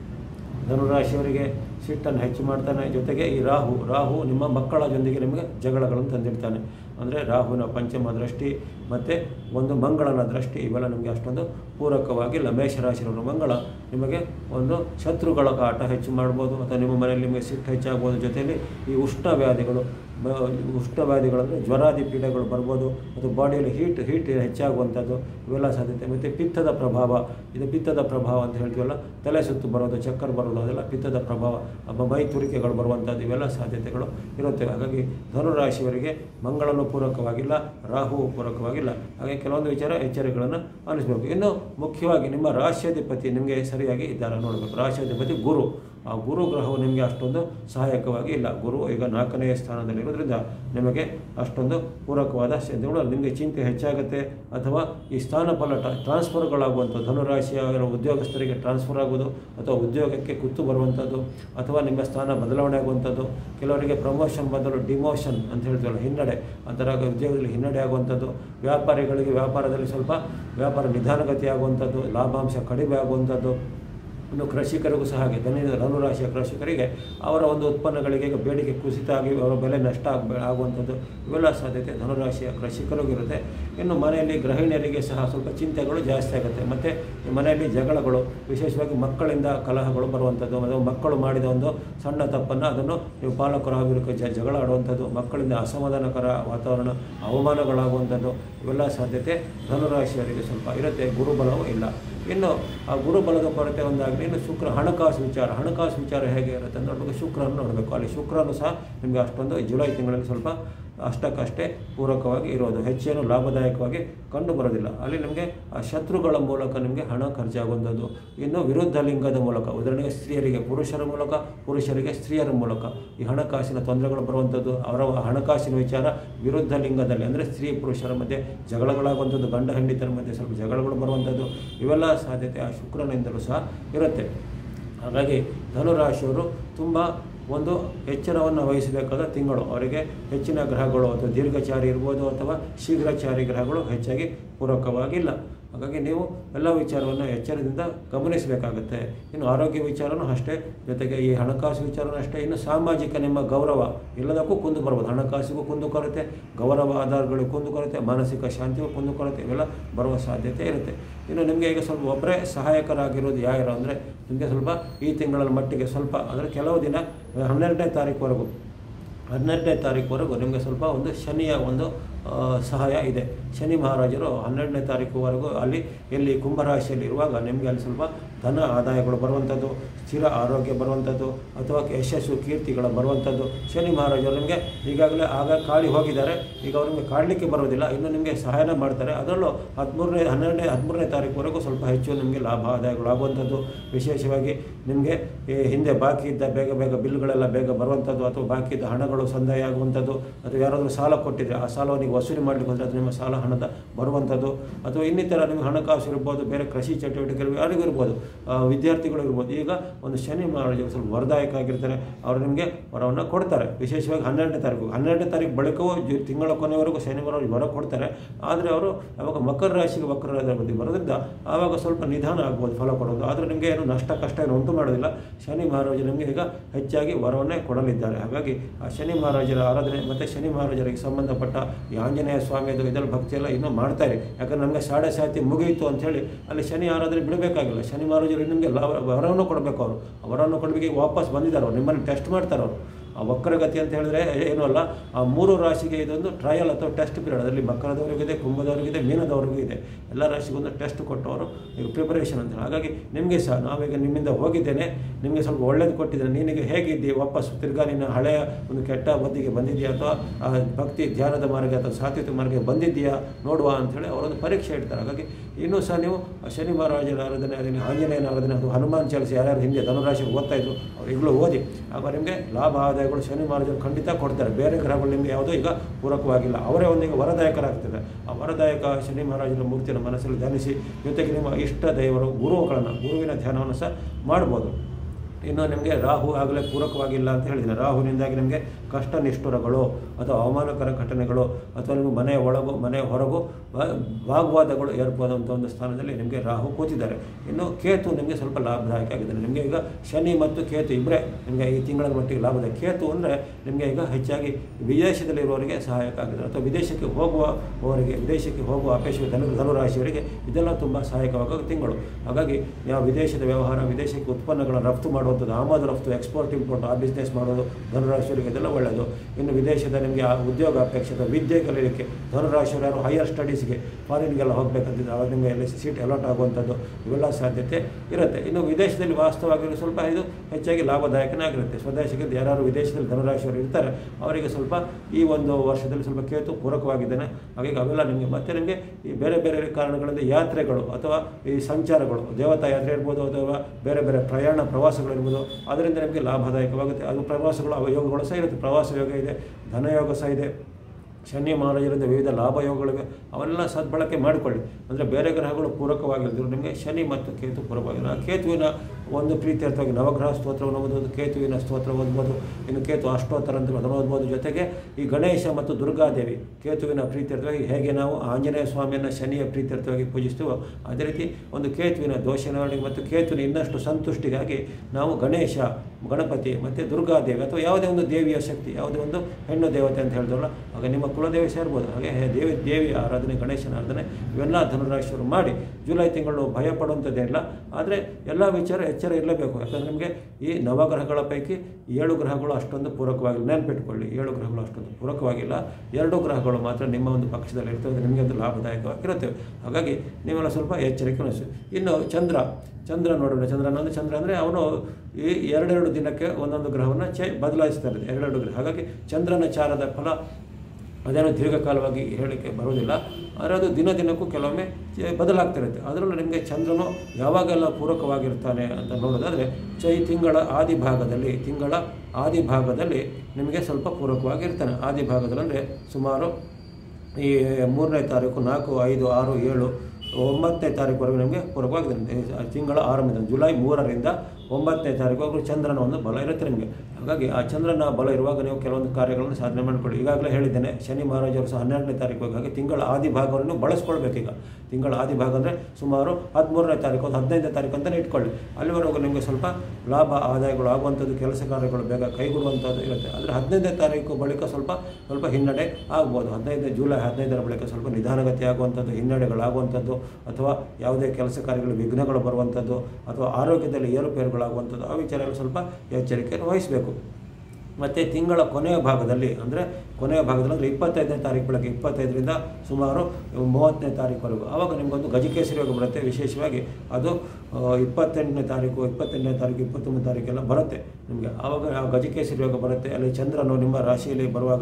[SPEAKER 1] ಧನುರಾಶಿಯವರಿಗೆ ಸಿಟ್ಟನ್ನು ಹೆಚ್ಚು ಮಾಡ್ತಾನೆ. ಜೊತೆಗೆ ಈ ರಾಹು ರಾಹು ನಿಮ್ಮ ಮಕ್ಕಳ ಜೊತೆಗೆ ನಿಮಗೆ ಜಗಳಗಳನ್ನು ತಂದಿಡ್ತಾನೆ. ಅಂದರೆ ರಾಹುವಿನ ಪಂಚಮ ದೃಷ್ಟಿ ಮತ್ತು ಒಂದು ಮಂಗಳನ ದೃಷ್ಟಿ ಇವೆಲ್ಲ ನಿಮಗೆ ಅಷ್ಟೊಂದು ಪೂರಕವಾಗಿಲ್ಲ. ಮೇಷರಾಶಿರವರು ಮಂಗಳ ನಿಮಗೆ ಒಂದು ಶತ್ರುಗಳ ಕಾಟ ಹೆಚ್ಚು ಮಾಡ್ಬೋದು ಅಥವಾ ನಿಮ್ಮ ಮನೆಯಲ್ಲಿ ನಿಮಗೆ ಸಿಟ್ಟು ಹೆಚ್ಚಾಗ್ಬೋದು. ಜೊತೆಯಲ್ಲಿ ಈ ಉಷ್ಣ ವ್ಯಾಧಿಗಳು ಉಷ್ಣವ್ಯಾಧಿಗಳಂದರೆ ಜ್ವರಾದಿ ಪೀಡೆಗಳು ಬರ್ಬೋದು ಅಥವಾ ಬಾಡಿಯಲ್ಲಿ ಹೀಟ್ ಹೀಟ್ ಹೆಚ್ಚಾಗುವಂಥದ್ದು ಇವೆಲ್ಲ ಸಾಧ್ಯತೆ. ಮತ್ತು ಪಿತ್ತದ ಪ್ರಭಾವ, ಇದು ಪಿತ್ತದ ಪ್ರಭಾವ ಅಂತ ಹೇಳ್ತೀವಲ್ಲ, ತಲೆ ಸುತ್ತು ಬರೋದು, ಚಕ್ಕರ್ ಬರೋದು, ಅದೆಲ್ಲ ಪಿತ್ತದ ಪ್ರಭಾವ, ಮೈ ತುರಿಕೆಗಳು ಬರುವಂಥದ್ದು ಇವೆಲ್ಲ ಸಾಧ್ಯತೆಗಳು ಇರುತ್ತೆ. ಹಾಗಾಗಿ ಧನುರಾಶಿಯವರಿಗೆ ಮಂಗಳನು ಪೂರಕವಾಗಿಲ್ಲ, ರಾಹು ಪೂರಕವಾಗಿಲ್ಲ. ಹಾಗೆ ಕೆಲವೊಂದು ವಿಚಾರ ಎಚ್ಚರಿಕೆಗಳನ್ನು ಪಾಲಿಸಬೇಕು. ಇನ್ನು ಮುಖ್ಯವಾಗಿ ನಿಮ್ಮ ರಾಶ್ಯಾಧಿಪತಿ ನಿಮಗೆ ಸರಿಯಾಗಿ ಇದ್ದಾರೆ ನೋಡಬೇಕು. ರಾಶ್ಯಾಧಿಪತಿ ಗುರು, ಆ ಗುರು ಗ್ರಹವು ನಿಮಗೆ ಅಷ್ಟೊಂದು ಸಹಾಯಕವಾಗಿ ಇಲ್ಲ. ಗುರು ಈಗ ನಾಲ್ಕನೆಯ ಸ್ಥಾನದಲ್ಲಿರೋದ್ರಿಂದ ನಿಮಗೆ ಅಷ್ಟೊಂದು ಪೂರಕವಾದ ಸ್ಥಿತಿಗಳು, ನಿಮಗೆ ಚಿಂತೆ ಹೆಚ್ಚಾಗುತ್ತೆ. ಅಥವಾ ಈ ಸ್ಥಾನ ಪಲಟ ಟ್ರಾನ್ಸ್ಫರ್ಗಳಾಗುವಂಥ ಧನುರಾಶಿಯ ಉದ್ಯೋಗಸ್ಥರಿಗೆ ಟ್ರಾನ್ಸ್ಫರ್ ಆಗೋದು ಅಥವಾ ಉದ್ಯೋಗಕ್ಕೆ ಕುತ್ತು ಬರುವಂಥದ್ದು ಅಥವಾ ನಿಮ್ಮ ಸ್ಥಾನ ಬದಲಾವಣೆ ಆಗುವಂಥದ್ದು, ಕೆಲವರಿಗೆ ಪ್ರಮೋಷನ್ ಬದಲು ಡಿಮೋಷನ್ ಅಂತ ಹೇಳ್ತೀವಲ್ಲ, ಹಿನ್ನಡೆ, ಆ ಥರ ಉದ್ಯೋಗದಲ್ಲಿ ಹಿನ್ನಡೆ ಆಗುವಂಥದ್ದು, ವ್ಯಾಪಾರಿಗಳಿಗೆ ವ್ಯಾಪಾರದಲ್ಲಿ ಸ್ವಲ್ಪ ವ್ಯಾಪಾರ ನಿಧಾನಗತಿ ಆಗುವಂಥದ್ದು, ಲಾಭಾಂಶ ಕಡಿಮೆ ಆಗುವಂಥದ್ದು. ಇನ್ನು ಕೃಷಿಕರಿಗೂ ಸಹ ಹಾಗೆ, ಧನು ಧನುರಾಶಿಯ ಕೃಷಿಕರಿಗೆ ಅವರ ಒಂದು ಉತ್ಪನ್ನಗಳಿಗೆ ಈಗ ಬೇಡಿಕೆ ಕುಸಿತ ಆಗಿ ಅವರ ಬೆಲೆ ನಷ್ಟ ಆಗ ಆಗುವಂಥದ್ದು ಇವೆಲ್ಲ ಸಾಧ್ಯತೆ ಧನುರಾಶಿಯ ಕೃಷಿಕರಿಗಿರುತ್ತೆ. ಇನ್ನು ಮನೆಯಲ್ಲಿ ಗೃಹಿಣಿಯರಿಗೆ ಸಹ ಸ್ವಲ್ಪ ಚಿಂತೆಗಳು ಜಾಸ್ತಿ ಆಗುತ್ತೆ. ಮತ್ತು ಮನೆಯಲ್ಲಿ ಜಗಳಗಳು, ವಿಶೇಷವಾಗಿ ಮಕ್ಕಳಿಂದ ಕಲಹಗಳು ಬರುವಂಥದ್ದು, ಅಥವಾ ಮಕ್ಕಳು ಮಾಡಿದ ಒಂದು ಸಣ್ಣ ತಪ್ಪನ್ನು ಅದನ್ನು ನೀವು ಪಾಲಕರ ವಿರುದ್ಧ ಜ ಜಗಳ ಆಡುವಂಥದ್ದು, ಮಕ್ಕಳಿಂದ ಅಸಮಾಧಾನಕರ ವಾತಾವರಣ, ಅವಮಾನಗಳಾಗುವಂಥದ್ದು ಇವೆಲ್ಲ ಸಾಧ್ಯತೆ ಧನುರಾಶಿಯವರಿಗೆ ಸ್ವಲ್ಪ ಇರುತ್ತೆ. ಗುರುಬಲವೂ ಇಲ್ಲ. ಇನ್ನು ಆ ಗುರುಬಲದ ಕೊರತೆ ಒಂದಾಗಲಿ. ಇನ್ನು ಶುಕ್ರ ಹಣಕಾಸು ವಿಚಾರ ಹಣಕಾಸು ವಿಚಾರ ಹೇಗೆ ಇರುತ್ತೆ ಅಂತ ನೋಡಬೇಕು. ಶುಕ್ರನ್ನು ನೋಡಬೇಕು. ಅಲ್ಲಿ ಶುಕ್ರನು ಸಹ ನಿಮಗೆ ಅಷ್ಟೊಂದು ಜುಲೈ ತಿಂಗಳಲ್ಲಿ ಸ್ವಲ್ಪ ಅಷ್ಟಕ್ಕಷ್ಟೇ ಪೂರಕವಾಗಿ ಇರೋದು, ಹೆಚ್ಚೇನು ಲಾಭದಾಯಕವಾಗಿ ಕಂಡು ಬರೋದಿಲ್ಲ. ಅಲ್ಲಿ ನಿಮಗೆ ಆ ಶತ್ರುಗಳ ಮೂಲಕ ನಿಮಗೆ ಹಣ ಖರ್ಚಾಗುವಂಥದ್ದು. ಇನ್ನು ವಿರುದ್ಧ ಲಿಂಗದ ಮೂಲಕ, ಉದಾಹರಣೆಗೆ ಸ್ತ್ರೀಯರಿಗೆ ಪುರುಷರ ಮೂಲಕ, ಪುರುಷರಿಗೆ ಸ್ತ್ರೀಯರ ಮೂಲಕ ಈ ಹಣಕಾಸಿನ ತೊಂದರೆಗಳು ಬರುವಂಥದ್ದು. ಅವರ ಹಣಕಾಸಿನ ವಿಚಾರ ವಿರುದ್ಧ ಲಿಂಗದಲ್ಲಿ ಅಂದರೆ ಸ್ತ್ರೀ ಪುರುಷರ ಮಧ್ಯೆ ಜಗಳಗಳಾಗುವಂಥದ್ದು, ಗಂಡ ಹೆಂಡಿತರ ಮಧ್ಯೆ ಸ್ವಲ್ಪ ಜಗಳಗಳು ಬರುವಂಥದ್ದು ಇವೆಲ್ಲ ಸಾಧ್ಯತೆ ಆ ಶುಕ್ರನಿಂದಲೂ ಸಹ ಇರುತ್ತೆ. ಹಾಗಾಗಿ ಧನುರಾಶಿಯವರು ತುಂಬ ಒಂದು ಎಚ್ಚರವನ್ನು ವಹಿಸಬೇಕಾದ ತಿಂಗಳು. ಅವರಿಗೆ ಹೆಚ್ಚಿನ ಗ್ರಹಗಳು ಅಥವಾ ದೀರ್ಘಚಾರಿ ಇರ್ಬೋದು ಅಥವಾ ಶೀಘ್ರಚಾರಿ ಗ್ರಹಗಳು ಹೆಚ್ಚಾಗಿ ಪೂರಕವಾಗಿಲ್ಲ. ಹಾಗಾಗಿ ನೀವು ಎಲ್ಲ ವಿಚಾರವನ್ನು ಎಚ್ಚರದಿಂದ ಗಮನಿಸಬೇಕಾಗುತ್ತೆ. ಇನ್ನು ಆರೋಗ್ಯ ವಿಚಾರನೂ ಅಷ್ಟೇ, ಜೊತೆಗೆ ಈ ಹಣಕಾಸು ವಿಚಾರನೂ ಅಷ್ಟೇ. ಇನ್ನು ಸಾಮಾಜಿಕ ನಿಮ್ಮ ಗೌರವ ಎಲ್ಲದಕ್ಕೂ ಕುಂದು ಬರ್ಬೋದು. ಹಣಕಾಸಿಗೂ ಕುಂದು ಕೊರತೆ, ಗೌರವ ಆಧಾರಗಳಿಗೂ ಕುಂದು ಕೊರತೆ, ಮಾನಸಿಕ ಶಾಂತಿಗೂ ಕುಂದು ಕೊರತೆ ಇವೆಲ್ಲ ಬರುವ ಸಾಧ್ಯತೆ ಇರುತ್ತೆ. ಇನ್ನು ನಿಮಗೆ ಈಗ ಸ್ವಲ್ಪ ಒಬ್ಬರೇ ಸಹಾಯಕರಾಗಿರೋದು ಯಾರು ಅಂದರೆ ನಿಮಗೆ ಸ್ವಲ್ಪ ಈ ತಿಂಗಳ ಮಟ್ಟಿಗೆ ಸ್ವಲ್ಪ ಅಂದರೆ ಕೆಲವು ದಿನ ಹನ್ನೆರಡನೇ ತಾರೀಕುವರೆಗೂ ಹನ್ನೆರಡನೇ ತಾರೀಕುವರೆಗೂ ನಿಮಗೆ ಸ್ವಲ್ಪ ಒಂದು ಶನಿಯ ಒಂದು ಸಹಾಯ ಇದೆ. ಶನಿ ಮಹಾರಾಜರು ಹನ್ನೆರಡನೇ ತಾರೀಕುವರೆಗೂ ಅಲ್ಲಿ ಎಲ್ಲಿ ಕುಂಭರಾಶಿಯಲ್ಲಿ ಇರುವಾಗ ನಿಮಗೆ ಅಲ್ಲಿ ಸ್ವಲ್ಪ ಧನ ಆದಾಯಗಳು ಬರುವಂಥದ್ದು, ಸ್ಥಿರ ಆರೋಗ್ಯ ಬರುವಂಥದ್ದು ಅಥವಾ ಯಶಸ್ಸು ಕೀರ್ತಿಗಳು ಬರುವಂಥದ್ದು. ಶನಿ ಮಹಾರಾಜರು ನಿಮಗೆ ಈಗಾಗಲೇ ಆಗ ಕಾಡಿ ಹೋಗಿದ್ದಾರೆ, ಈಗ ಅವರು ನಿಮಗೆ ಕಾಡಲಿಕ್ಕೆ ಬರೋದಿಲ್ಲ, ಇನ್ನು ನಿಮಗೆ ಸಹಾಯನ ಮಾಡ್ತಾರೆ. ಅದರಲ್ಲೂ ಹದಿಮೂರನೇ ಹನ್ನೆರಡನೇ ಹದಿಮೂರನೇ ತಾರೀಕುವರೆಗೂ ಸ್ವಲ್ಪ ಹೆಚ್ಚು ನಿಮಗೆ ಲಾಭ ಆದಾಯಗಳು ಆಗುವಂಥದ್ದು. ವಿಶೇಷವಾಗಿ ನಿಮಗೆ ಹಿಂದೆ ಬಾಕಿ ಇದ್ದ ಬೇಗ ಬೇಗ ಬಿಲ್ಗಳೆಲ್ಲ ಬೇಗ ಬರುವಂಥದ್ದು ಅಥವಾ ಬಾಕಿ ಇದ್ದ ಹಣಗಳು ಸಂದಾಯ ಆಗುವಂಥದ್ದು ಅಥವಾ ಯಾರಾದರೂ ಸಾಲ ಕೊಟ್ಟಿದ್ದರೆ ಆ ಸಾಲವನಿಗೆ ವಸೂಲಿ ಮಾಡಲಿಕ್ಕೆ ಹೋದರೆ ಅದು ನಿಮ್ಮ ಸಾಲ ಹಣದ ಬರುವಂಥದ್ದು ಅಥವಾ ಇನ್ನಿತರ ನಿಮಗೆ ಹಣಕಾಸು ಇರ್ಬೋದು, ಬೇರೆ ಕೃಷಿ ಚಟುವಟಿಕೆಗಳು ಯಾರಿಗೂ ಇರ್ಬೋದು, ವಿದ್ಯಾರ್ಥಿಗಳು ಇರ್ಬೋದು. ಈಗ ಒಂದು ಶನಿ ಮಹಾರಾಜರು ಸ್ವಲ್ಪ ವರದಾಯಕ ಆಗಿರ್ತಾರೆ, ಅವರು ನಿಮಗೆ ವರವನ್ನು ಕೊಡ್ತಾರೆ. ವಿಶೇಷವಾಗಿ ಹನ್ನೆರಡನೇ ತಾರೀಕು ಹನ್ನೆರಡನೇ ತಾರೀಕು ಬಳಿಕವೂ ಜು ತಿಂಗಳ ಕೊನೆವರೆಗೂ ಶನಿ ಮಹಾರಾಜರು ವರ ಕೊಡ್ತಾರೆ. ಆದರೆ ಅವರು ಯಾವಾಗ ಮಕರ ರಾಶಿಗೆ ವಕ್ರರಾಜರ ಬುದ್ಧಿ ಬರೋದ್ರಿಂದ ಆವಾಗ ಸ್ವಲ್ಪ ನಿಧಾನ ಆಗ್ಬೋದು ಫಲ ಕೊಡೋದು. ಆದರೆ ನಿಮಗೆ ಏನು ನಷ್ಟ ಕಷ್ಟ ಏನು ಉಂಟು ಮಾಡೋದಿಲ್ಲ. ಶನಿ ಮಹಾರಾಜರು ನಿಮಗೆ ಈಗ ಹೆಚ್ಚಾಗಿ ವರವನ್ನೇ ಕೊಡಲಿದ್ದಾರೆ. ಹಾಗಾಗಿ ಆ ಶನಿ ಮಹಾರಾಜರ ಆರಾಧನೆ ಮತ್ತು ಶನಿ ಮಹಾರಾಜರಿಗೆ ಸಂಬಂಧಪಟ್ಟ ಈ ಆಂಜನೇಯ ಸ್ವಾಮಿಯದು ಇದರ ಭಕ್ತಿಯೆಲ್ಲ ಇನ್ನೂ ಮಾಡ್ತಾರೆ. ಯಾಕಂದರೆ ನಮಗೆ ಸಾಡೆ ಸಾತಿ ಮುಗಿಯಿತು ಅಂಥೇಳಿ ಅಲ್ಲಿ ಶನಿ ಆರಾಧನೆ ಬಿಡಬೇಕಾಗಿಲ್ಲ. ಶನಿ ಮಹಾರಾಜರು ನಿಮಗೆ ಲಾಭ ವರವನ್ನು ಕೊಡಬೇಕು. ಅವರು ವರವನ್ನು ಕೊಡಬೇಕು. ಈಗ ವಾಪಸ್ ಬಂದಿದ್ದಾರೆ, ಅವರು ನಿಮ್ಮನ್ನು ಟೆಸ್ಟ್ ಮಾಡ್ತಾರೆ. ಅವರು ಆ ವಕ್ರಗತಿ ಅಂತ ಹೇಳಿದ್ರೆ ಏನೂ ಅಲ್ಲ, ಆ ಮೂರು ರಾಶಿಗೆ ಇದೊಂದು ಟ್ರಯಲ್ ಅಥವಾ ಟೆಸ್ಟ್ ಪೀರಿಯಡ್. ಅದರಲ್ಲಿ ಮಕರದವರಿಗಿದೆ, ಕುಂಭದವರಿಗಿದೆ, ಮೀನದವರಿಗೂ ಇದೆ. ಎಲ್ಲ ರಾಶಿಗೊಂದು ಟೆಸ್ಟ್ ಕೊಟ್ಟವರು ಈಗ ಪ್ರಿಪರೇಷನ್ ಅಂತ. ಹಾಗಾಗಿ ನಿಮಗೆ ಸಹ ನಾವೀಗ ನಿಮ್ಮಿಂದ ಹೋಗಿದ್ದೇನೆ, ನಿಮಗೆ ಸ್ವಲ್ಪ ಒಳ್ಳೇದು ಕೊಟ್ಟಿದ್ದೇನೆ, ನಿನಗೆ ಹೇಗಿದ್ದೀಯ, ವಾಪಸ್ ತಿರ್ಗಾ ನಿನ್ನ ಹಳೆಯ ಒಂದು ಕೆಟ್ಟ ಬದಿಗೆ ಬಂದಿದೆಯಾ ಅಥವಾ ಭಕ್ತಿ ಧ್ಯಾನದ ಮಾರ್ಗ ಅಥವಾ ಸಾತ್ವಿಕ ಮಾರ್ಗ ಬಂದಿದೆಯಾ ನೋಡುವ ಅಂಥೇಳಿ ಅವರೊಂದು ಪರೀಕ್ಷೆ ಇಡ್ತಾರೆ. ಹಾಗಾಗಿ ಇನ್ನೂ ಸಹ ನೀವು ಶನಿ ಮಹಾರಾಜರ ಆರಾಧನೆ, ಅದನ್ನು ಆಂಜನೇಯನ ಆರಾಧನೆ, ಅದು ಹನುಮಾನ್ ಚಾಲಿಸ ಯಾರ್ಯಾರು ಹಿಂದೆ ಧನುರಾಶಿಗೆ ಓದ್ತಾ ಇದ್ರು ಅವ್ರು ಈಗಲೂ ಓದಿ. ಆಗ ನಿಮಗೆ ಲಾಭ ಆದಾಯಗಳು ಶನಿ ಮಹಾರಾಜರು ಖಂಡಿತ ಕೊಡ್ತಾರೆ. ಬೇರೆ ಗ್ರಹಗಳು ನಿಮಗೆ ಯಾವುದೋ ಈಗ ಪೂರಕವಾಗಿಲ್ಲ, ಅವರೇ ಒಂದಿಗೆ ವರದಾಯಕರಾಗ್ತದೆ. ಆ ವರದಾಯಕ ಶನಿ ಮಹಾರಾಜರ ಮೂರ್ತಿಯನ್ನು ಮನಸ್ಸಲ್ಲಿ ಧ್ಯಾನಿಸಿ, ಜೊತೆಗೆ ನಿಮ್ಮ ಇಷ್ಟ ದೇವರು ಗುರುಗಳನ್ನು ಗುರುವಿನ ಧ್ಯಾನವನ್ನು ಸಹ ಮಾಡ್ಬೋದು. ಇನ್ನು ನಿಮಗೆ ರಾಹು ಆಗಲೇ ಪೂರಕವಾಗಿಲ್ಲ ಅಂತ ಹೇಳಿದ್ದೀನಿ. ರಾಹುವಿನಿಂದಾಗಿ ನಿಮಗೆ ಕಷ್ಟ ನಿಷ್ಠುರಗಳು ಅಥವಾ ಅವಮಾನಕರ ಘಟನೆಗಳು ಅಥವಾ ನಿಮಗೆ ಮನೆಯ ಒಳಗು ಮನೆಯ ಹೊರಗು ವಾಗ್ವಾದಗಳು ಏರ್ಪಡುವಂಥ ಒಂದು ಸ್ಥಾನದಲ್ಲಿ ನಿಮಗೆ ರಾಹು ಕೂತಿದ್ದಾರೆ. ಇನ್ನು ಕೇತು ನಿಮಗೆ ಸ್ವಲ್ಪ ಲಾಭದಾಯಕ ಆಗಿದ್ದಾರೆ. ನಿಮಗೆ ಈಗ ಶನಿ ಮತ್ತು ಕೇತು ಇಬ್ಬರೇ ನಿಮಗೆ ಈ ತಿಂಗಳ ಮಟ್ಟಿಗೆ ಲಾಭದ. ಕೇತು ಅಂದರೆ ನಿಮಗೆ ಈಗ ಹೆಚ್ಚಾಗಿ ವಿದೇಶದಲ್ಲಿರುವವರಿಗೆ ಸಹಾಯಕ ಆಗಿದ್ದಾರೆ, ಅಥವಾ ವಿದೇಶಕ್ಕೆ ಹೋಗುವವರಿಗೆ, ವಿದೇಶಕ್ಕೆ ಹೋಗುವ ಅಪೇಕ್ಷೆ ಧನು ಧನುರಾಶಿಯವರಿಗೆ ಇದೆಲ್ಲ ತುಂಬ ಸಹಾಯಕವಾಗುವ ತಿಂಗಳು. ಹಾಗಾಗಿ ಯಾವ ವಿದೇಶದ ವ್ಯವಹಾರ, ವಿದೇಶಕ್ಕೆ ಉತ್ಪನ್ನಗಳನ್ನು ರಫ್ತು ಮಾಡುವಂಥದ್ದು, ಆಮದು ರಫ್ತು, ಎಕ್ಸ್ಪೋರ್ಟ್ ಇಂಪೋರ್ಟ್, ಆ ಬಿಸ್ನೆಸ್ ಮಾಡೋದು ಧನುರಾಶಿಯವರಿಗೆ ಇದೆಲ್ಲ ಒಳ್ಳೆಯದು. ಇನ್ನು ವಿದೇಶದ ನಿಮಗೆ ಆ ಉದ್ಯೋಗ ಅಪೇಕ್ಷಿತ ವಿದ್ಯೆ ಕಲಿಯಲಿಕ್ಕೆ ಧನುರಾಶಿಯವರು ಯಾರು ಹೈಯರ್ ಸ್ಟಡೀಸ್ಗೆ ಫಾರಿನ್ಗೆಲ್ಲ ಹೋಗಬೇಕಂತಿದ್ದು ಅವಾಗ ನಿಮಗೆ ಎಲ್ಲಿ ಸೀಟ್ ಅಲಾಟ್ ಆಗುವಂಥದ್ದು ಇವೆಲ್ಲ ಸಾಧ್ಯತೆ ಇರುತ್ತೆ. ಇನ್ನು ವಿದೇಶದಲ್ಲಿ ವಾಸ್ತವವಾಗಿ ಸ್ವಲ್ಪ ಇದು ಹೆಚ್ಚಾಗಿ ಲಾಭದಾಯಕನೇ ಆಗಿರುತ್ತೆ. ಸ್ವದೇಶಕ್ಕೆ ಯಾರು ವಿದೇಶದಲ್ಲಿ ಧನುರಾಶಿಯವರು ಇರ್ತಾರೆ ಅವರಿಗೆ ಸ್ವಲ್ಪ ಈ ಒಂದು ವರ್ಷದಲ್ಲಿ ಸ್ವಲ್ಪ ಕೇತು ಪೂರಕವಾಗಿದ್ದಾನೆ. ಹಾಗಾಗಿ ಅವೆಲ್ಲ ನಿಮಗೆ ಮತ್ತೆ ನಿಮಗೆ ಈ ಬೇರೆ ಬೇರೆ ಕಾರಣಗಳಿಂದ ಯಾತ್ರೆಗಳು ಅಥವಾ ಈ ಸಂಚಾರಗಳು, ದೇವತಾ ಯಾತ್ರೆ ಇರ್ಬೋದು ಅಥವಾ ಬೇರೆ ಬೇರೆ ಪ್ರಯಾಣ ಪ್ರವಾಸಗಳಿರ್ಬೋದು, ಅದರಿಂದ ನಿಮಗೆ ಲಾಭದಾಯಕವಾಗುತ್ತೆ. ಅದು ಪ್ರವಾಸಗಳು ಅವಯೋಗಗಳು ಸಹ ಇರುತ್ತೆ. ಪ್ರವಾಸ ಯೋಗ ಇದೆ, ಧನಯೋಗ ಸಹ ಇದೆ. ಶನಿ ಮಹಾರಾಜರಿಂದ ವಿವಿಧ ಲಾಭ ಯೋಗಗಳಿವೆ, ಅವೆಲ್ಲ ಸದ್ಬಳಕೆ ಮಾಡಿಕೊಳ್ಳಿ. ಅಂದರೆ ಬೇರೆ ಗ್ರಹಗಳು ಪೂರಕವಾಗಿದ್ದರು ನಿಮಗೆ ಶನಿ ಮತ್ತು ಕೇತು ಪೂರಕವಾಗಿಲ್ಲ. ಕೇತುವಿನ ಒಂದು ಪ್ರೀತ್ಯರ್ಥವಾಗಿ ನವಗ್ರಹ ಸ್ತೋತ್ರವನ್ನು ಓದ್ಬೋದು, ಕೇತುವಿನ ಸ್ತೋತ್ರ ಓದ್ಬೋದು, ಇನ್ನು ಕೇತು ಅಷ್ಟೋತ್ತರ ಅಂತ ಅದನ್ನು ಓದ್ಬೋದು. ಜೊತೆಗೆ ಈ ಗಣೇಶ ಮತ್ತು ದುರ್ಗಾದೇವಿ ಕೇತುವಿನ ಪ್ರೀತ್ಯರ್ಥವಾಗಿ ಹೇಗೆ ನಾವು ಆಂಜನೇಯ ಸ್ವಾಮಿಯನ್ನು ಶನಿಯ ಪ್ರೀತ್ಯರ್ಥವಾಗಿ ಪೂಜಿಸ್ತೀವೋ ಅದೇ ರೀತಿ ಒಂದು ಕೇತುವಿನ ದೋಷ ನಿವಾರಣೆಗೆ ಮತ್ತು ಕೇತುವಿನ ಇನ್ನಷ್ಟು ಸಂತುಷ್ಟಿಗಾಗಿ ನಾವು ಗಣೇಶ, ಗಣಪತಿ ಮತ್ತು ದುರ್ಗಾದೇವಿ ಅಥವಾ ಯಾವುದೇ ಒಂದು ದೇವಿಯ ಶಕ್ತಿ, ಯಾವುದೇ ಒಂದು ಹೆಣ್ಣು ದೇವತೆ ಅಂತ ಹೇಳಿದ್ರಲ್ಲ, ಆಗ ನಿಮ್ಮ ಕುಲದೇವಿ ಸೇರ್ಬೋದು. ಹಾಗೆ ದೇವಿ ದೇವಿಯ ಆರಾಧನೆ, ಗಣೇಶನ ಆರಾಧನೆ ಇವೆಲ್ಲ ಧನುರಾಶಿಯವರು ಮಾಡಿ. ಜುಲೈ ತಿಂಗಳು ಭಯ ಪಡುವಂಥದ್ದೇನಿಲ್ಲ, ಆದರೆ ಎಲ್ಲ ವಿಚಾರ ಎಚ್ಚರ ಇರಲೇಬೇಕು. ಯಾಕಂದರೆ ನಿಮಗೆ ಈ ನವಗ್ರಹಗಳ ಪೈಕಿ ಏಳು ಗ್ರಹಗಳು ಅಷ್ಟೊಂದು ಪೂರಕವಾಗಿಲ್ಲ. ನೆನಪಿಟ್ಕೊಳ್ಳಿ, ಏಳು ಗ್ರಹಗಳು ಅಷ್ಟೊಂದು ಪೂರಕವಾಗಿಲ್ಲ. ಎರಡು ಗ್ರಹಗಳು ಮಾತ್ರ ನಿಮ್ಮ ಒಂದು ಪಕ್ಷದಲ್ಲಿ ಇರ್ತವೆ, ನಿಮಗೆ ಒಂದು ಲಾಭದಾಯಕವಾಗಿರುತ್ತವೆ. ಹಾಗಾಗಿ ನೀವೆಲ್ಲ ಸ್ವಲ್ಪ ಎಚ್ಚರಿಕೆ ವಹಿಸಿ. ಇನ್ನು ಚಂದ್ರ ಚಂದ್ರ ನೋಡೋಣ. ಚಂದ್ರ ಅನ್ನೋದು ಚಂದ್ರ ಅಂದರೆ ಅವನು ಈ ಎರಡೆರಡು ದಿನಕ್ಕೆ ಒಂದೊಂದು ಗ್ರಹವನ್ನು ಚೇ ಬದಲಾಯಿಸ್ತಾ ಇರುತ್ತೆ, ಎರಡೆರಡು ಗ್ರಹ. ಹಾಗಾಗಿ ಚಂದ್ರನ ಚಾರದ ಫಲ ಅದೇನೋ ದೀರ್ಘಕಾಲವಾಗಿ ಹೇಳಲಿಕ್ಕೆ ಬರೋದಿಲ್ಲ, ಆದರೆ ಅದು ದಿನ ದಿನಕ್ಕೂ ಕೆಲವೊಮ್ಮೆ ಬದಲಾಗ್ತಿರುತ್ತೆ. ಅದರಲ್ಲೂ ನಿಮಗೆ ಚಂದ್ರನು ಯಾವಾಗೆಲ್ಲ ಪೂರಕವಾಗಿರ್ತಾನೆ ಅಂತ ನೋಡೋದಾದರೆ ಚೈ ತಿಂಗಳ ಆದಿಭಾಗದಲ್ಲಿ ತಿಂಗಳ ಆದಿಭಾಗದಲ್ಲಿ ನಿಮಗೆ ಸ್ವಲ್ಪ ಪೂರಕವಾಗಿರ್ತಾನೆ. ಆದಿಭಾಗದಲ್ಲಿ ಅಂದರೆ ಸುಮಾರು ಈ ಮೂರನೇ ತಾರೀಕು, ನಾಲ್ಕು, ಐದು, ಆರು, ಏಳು, ಒಂಬತ್ತನೇ ತಾರೀಕುವರೆಗೂ ನಿಮಗೆ ಪೂರಕವಾಗಿದೆ. ತಿಂಗಳ ಆರಂಭದಿಂದ ಜುಲೈ ಮೂರರಿಂದ ಒಂಬತ್ತನೇ ತಾರೀಕು ಚಂದ್ರನ ಒಂದು ಬಲ ಇರುತ್ತೆ ನಿಮಗೆ. ಹಾಗಾಗಿ ಆ ಚಂದ್ರನ ಬಲ ಇರುವಾಗ ನೀವು ಕೆಲವೊಂದು ಕಾರ್ಯಗಳನ್ನು ಸಾಧನೆ ಮಾಡಿಕೊಳ್ಳಿ. ಈಗಾಗಲೇ ಹೇಳಿದ್ದೇನೆ, ಶನಿ ಮಹಾರಾಜರು ಸಹ ಹನ್ನೆರಡನೇ ತಾರೀಕು, ಹಾಗೆ ತಿಂಗಳ ಆದಿಭಾಗವನ್ನು ಬಳಸ್ಕೊಳ್ಬೇಕೀಗ. ತಿಂಗಳ ಆದಿಭಾಗ ಅಂದರೆ ಸುಮಾರು ಹದಿಮೂರನೇ ತಾರೀಕು, ಒಂದು ಹದಿನೈದನೇ ತಾರೀಕು ಅಂತಲೇ ಇಟ್ಕೊಳ್ಳಿ. ಅಲ್ಲಿವರೆಗೂ ನಿಮಗೆ ಸ್ವಲ್ಪ ಲಾಭ ಆದಾಯಗಳು ಆಗುವಂಥದ್ದು, ಕೆಲಸ ಕಾರ್ಯಗಳು ಬೇಗ ಕೈಗೂಡುವಂಥದ್ದು ಇರುತ್ತೆ. ಆದರೆ ಹದಿನೈದನೇ ತಾರೀಕು ಬಳಿಕ ಸ್ವಲ್ಪ ಸ್ವಲ್ಪ ಹಿನ್ನಡೆ ಆಗ್ಬೋದು. ಹದಿನೈದು ಜುಲೈ ಹದಿನೈದರ ಬಳಿಕ ಸ್ವಲ್ಪ ನಿಧಾನಗತಿ ಆಗುವಂಥದ್ದು, ಹಿನ್ನಡೆಗಳಾಗುವಂಥದ್ದು, ಅಥವಾ ಯಾವುದೇ ಕೆಲಸ ಕಾರ್ಯಗಳು ವಿಘ್ನಗಳು ಬರುವಂಥದ್ದು, ಅಥವಾ ಆರೋಗ್ಯದಲ್ಲಿ ಏರುಪೇರುಗಳಾಗುವಂಥದ್ದು, ಆ ವಿಚಾರಗಳು ಸ್ವಲ್ಪ ಎಚ್ಚರಿಕೆಯನ್ನು ವಹಿಸಬೇಕು. ಮತ್ತು ತಿಂಗಳ ಕೊನೆಯ ಭಾಗದಲ್ಲಿ ಅಂದರೆ ಕೊನೆಯ ಭಾಗದಲ್ಲಿ ಅಂದರೆ ಇಪ್ಪತ್ತೈದನೇ ತಾರೀಕು ಬೆಳಗ್ಗೆ ಇಪ್ಪತ್ತೈದರಿಂದ ಸುಮಾರು ಮೂವತ್ತನೇ ತಾರೀಕುವರೆಗೂ ಆವಾಗ ನಿಮಗೊಂದು ಗಜಕೇಸರಿ ಯೋಗ ಬರುತ್ತೆ. ವಿಶೇಷವಾಗಿ ಅದು ಇಪ್ಪತ್ತೆಂಟನೇ ತಾರೀಕು ಇಪ್ಪತ್ತೆಂಟನೇ ತಾರೀಕು ಇಪ್ಪತ್ತೊಂಬತ್ತನೇ ತಾರೀಕೆಲ್ಲ ಬರುತ್ತೆ ನಿಮಗೆ. ಆವಾಗ ಆ ಗಜಕೇಸರಿ ಯೋಗ ಬರುತ್ತೆ. ಅಲ್ಲಿ ಚಂದ್ರನು ನಿಮ್ಮ ರಾಶಿಯಲ್ಲಿ ಬರುವಾಗ,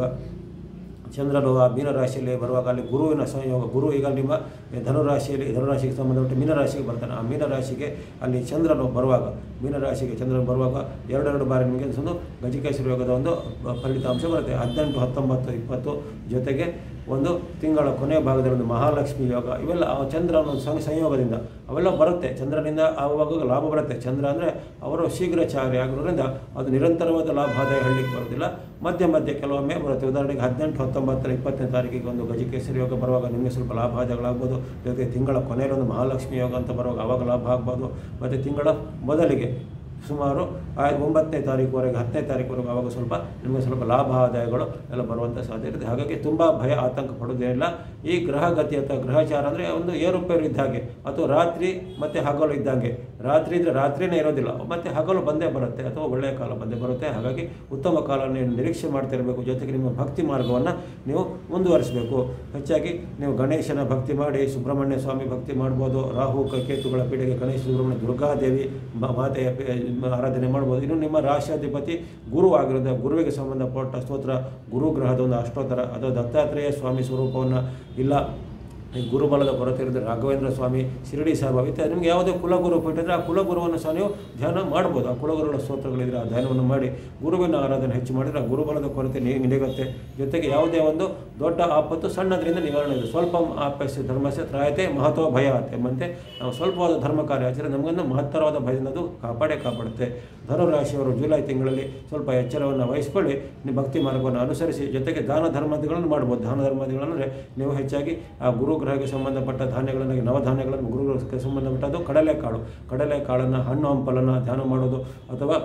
[SPEAKER 1] ಚಂದ್ರನು ಆ ಮೀನರಾಶಿಯಲ್ಲಿ ಬರುವಾಗ ಅಲ್ಲಿ ಗುರುವಿನ ಸಂಯೋಗ, ಗುರು ಈಗ ನಿಮ್ಮ ಧನುರಾಶಿಯಲ್ಲಿ ಧನುರಾಶಿಗೆ ಸಂಬಂಧಪಟ್ಟ ಮೀನರಾಶಿಗೆ ಬರ್ತಾನೆ. ಆ ಮೀನರಾಶಿಗೆ ಅಲ್ಲಿ ಚಂದ್ರನು ಬರುವಾಗ, ಮೀನರಾಶಿಗೆ ಚಂದ್ರನು ಬರುವಾಗ ಎರಡೆರಡು ಬಾರಿ ನಿಮಗೆ ಒಂದು ಗಜಕೇಸರಿ ಯೋಗದ ಒಂದು ಫಲಿತಾಂಶ ಬರುತ್ತೆ. ಹದಿನೆಂಟು, ಹತ್ತೊಂಬತ್ತು, ಇಪ್ಪತ್ತು, ಜೊತೆಗೆ ಒಂದು ತಿಂಗಳ ಕೊನೆಯ ಭಾಗದಲ್ಲಿ ಒಂದು ಮಹಾಲಕ್ಷ್ಮಿ ಯೋಗ, ಇವೆಲ್ಲ ಆ ಚಂದ್ರನ ಸಂ ಸಂಯೋಗದಿಂದ ಅವೆಲ್ಲ ಬರುತ್ತೆ. ಚಂದ್ರನಿಂದ ಆವಾಗ ಲಾಭ ಬರುತ್ತೆ. ಚಂದ್ರ ಅಂದರೆ ಅವರು ಶೀಘ್ರಚಾರಿ ಆಗಿರೋದ್ರಿಂದ ಅದು ನಿರಂತರವಾದ ಲಾಭ ಆದಾಯ ಹೇಳಲಿಕ್ಕೆ ಬರೋದಿಲ್ಲ, ಮಧ್ಯೆ ಮಧ್ಯೆ ಕೆಲವೊಮ್ಮೆ ಬರುತ್ತೆ. ಉದಾಹರಣೆಗೆ ಹದಿನೆಂಟು, ಹತ್ತೊಂಬತ್ತರ, ಇಪ್ಪತ್ತನೇ ತಾರೀಕಿಗೆ ಒಂದು ಗಜಕೇಸರಿ ಯೋಗ ಬರುವಾಗ ನಿಮಗೆ ಸ್ವಲ್ಪ ಲಾಭ ಆದಾಯಗಳಾಗ್ಬೋದು. ಜೊತೆಗೆ ತಿಂಗಳ ಕೊನೆಯಲ್ಲಿ ಒಂದು ಮಹಾಲಕ್ಷ್ಮಿ ಯೋಗ ಅಂತ ಬರುವಾಗ ಆವಾಗ ಲಾಭ ಆಗ್ಬೋದು. ಮತ್ತು ತಿಂಗಳ ಮೊದಲಿಗೆ ಸುಮಾರು ಒಂಬತ್ತನೇ ತಾರೀಕುವರೆಗೆ ಹತ್ತನೇ ತಾರೀಕುವರೆಗೂ ಆವಾಗ ಸ್ವಲ್ಪ ನಿಮಗೆ ಸ್ವಲ್ಪ ಲಾಭ ಆದಾಯಗಳು ಎಲ್ಲ ಬರುವಂಥ ಸಾಧ್ಯ ಇರುತ್ತೆ. ಹಾಗಾಗಿ ತುಂಬ ಭಯ ಆತಂಕ ಪಡೋದೇನಿಲ್ಲ. ಈ ಗ್ರಹಗತಿ ಅಥವಾ ಗ್ರಹಚಾರ ಅಂದರೆ ಒಂದು ಏರುಪೇರು ಇದ್ದಾಗೆ, ಅಥವಾ ರಾತ್ರಿ ಮತ್ತು ಹಗಲು ಇದ್ದಂಗೆ. ರಾತ್ರಿ ಇದ್ದರೆ ರಾತ್ರಿನೇ ಇರೋದಿಲ್ಲ, ಮತ್ತು ಹಗಲು ಬಂದೇ ಬರುತ್ತೆ ಅಥವಾ ಒಳ್ಳೆಯ ಕಾಲ ಬಂದೇ ಬರುತ್ತೆ. ಹಾಗಾಗಿ ಉತ್ತಮ ಕಾಲವನ್ನು ನೀವು ನಿರೀಕ್ಷೆ ಮಾಡ್ತಿರಬೇಕು. ಜೊತೆಗೆ ನಿಮ್ಮ ಭಕ್ತಿ ಮಾರ್ಗವನ್ನು ನೀವು ಮುಂದುವರಿಸಬೇಕು. ಹೆಚ್ಚಾಗಿ ನೀವು ಗಣೇಶನ ಭಕ್ತಿ ಮಾಡಿ, ಸುಬ್ರಹ್ಮಣ್ಯ ಸ್ವಾಮಿ ಭಕ್ತಿ ಮಾಡ್ಬೋದು. ರಾಹು ಕೇತುಗಳ ಪೀಡೆಗೆ ಗಣೇಶ, ಸುಬ್ರಹ್ಮಣ್ಯ, ದುರ್ಗಾದೇವಿ ಮಾತೆಯ ಆರಾಧನೆ ಮಾಡ್ಬೋದು. ಇನ್ನು ನಿಮ್ಮ ರಾಶಿಯಾಧಿಪತಿ ಗುರು ಆಗಿರೋದು, ಗುರುವಿಗೆ ಸಂಬಂಧಪಟ್ಟ ಸ್ತೋತ್ರ, ಗುರುಗ್ರಹದ ಒಂದು ಅಷ್ಟೋತ್ತರ ಅಥವಾ ದತ್ತಾತ್ರೇಯ ಸ್ವಾಮಿ ಸ್ವರೂಪವನ್ನು ಇಲ್ಲ ಗುರುಬಲದ ಕೊರತೆ ಇರೋದು ರಾಘವೇಂದ್ರ ಸ್ವಾಮಿ, ಶಿರಡಿ ಸಾಯಿಬಾಬಾ ಇತ್ಯಾದಿ ನಿಮಗೆ ಯಾವುದೇ ಕುಲಗುರು ಪೀಠಿದ್ರೆ ಆ ಕುಲಗುರುವನ್ನು ಸಹ ನೀವು ಧ್ಯಾನ ಮಾಡ್ಬೋದು. ಆ ಕುಲಗುರುಗಳ ಸ್ತೋತ್ರಗಳಿದ್ರೆ ಆ ಧ್ಯಾನವನ್ನು ಮಾಡಿ ಗುರುವಿನ ಆರಾಧನೆ ಹೆಚ್ಚು ಮಾಡಿದರೆ ಆ ಗುರುಬಲದ ಕೊರತೆ ನಿನಗುತ್ತೆ. ಜೊತೆಗೆ ಯಾವುದೇ ಒಂದು ದೊಡ್ಡ ಆಪತ್ತು ಸಣ್ಣದರಿಂದ ನಿವಾರಣೆ ಇದೆ. ಸ್ವಲ್ಪ ಆಪಸ್ಯ ಧರ್ಮಸ್ಯ ತ್ರಾಯತೆ ಮಹತ್ವ ಭಯ ಎಂಬಂತೆ ನಾವು ಸ್ವಲ್ಪವಾದ ಧರ್ಮ ಕಾರ್ಯ ಆಚರಣೆ ನಮಗೊಂದು ಮಹತ್ತರವಾದ ಭಯದಿಂದ ಅದು ಕಾಪಾಡೇ ಕಾಪಾಡುತ್ತೆ. ಧನುರಾಶಿಯವರು ಜುಲೈ ತಿಂಗಳಲ್ಲಿ ಸ್ವಲ್ಪ ಎಚ್ಚರವನ್ನು ವಹಿಸಿಕೊಳ್ಳಿ, ನೀವು ಭಕ್ತಿ ಮಾರ್ಗವನ್ನು ಅನುಸರಿಸಿ. ಜೊತೆಗೆ ದಾನ ಧರ್ಮಾದಿಗಳನ್ನು ಮಾಡ್ಬೋದು. ದಾನ ಧರ್ಮಾದಿಗಳಂದರೆ ನೀವು ಹೆಚ್ಚಾಗಿ ಆ ಗುರು ಗ್ರಹಕ್ಕೆ ಸಂಬಂಧಪಟ್ಟ ಧಾನ್ಯಗಳನ್ನು, ನವಧಾನ್ಯಗಳನ್ನು, ಗುರುಗ್ರಹಕ್ಕೆ ಸಂಬಂಧಪಟ್ಟದ್ದು ಕಡಲೆಕಾಳು ಕಡಲೆಕಾಳನ್ನು ಹಣ್ಣು ಹಂಪಲನ್ನು ಧ್ಯಾನ ಮಾಡೋದು, ಅಥವಾ